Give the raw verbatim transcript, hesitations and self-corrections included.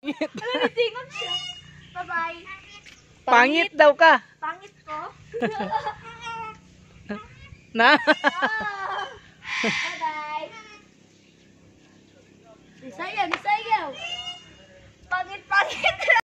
Ano nitingon siya? Bye-bye. Pangit daw ka. Pangit ko? Na? Bye-bye. Isayaw, isayaw. Pangit-pangit.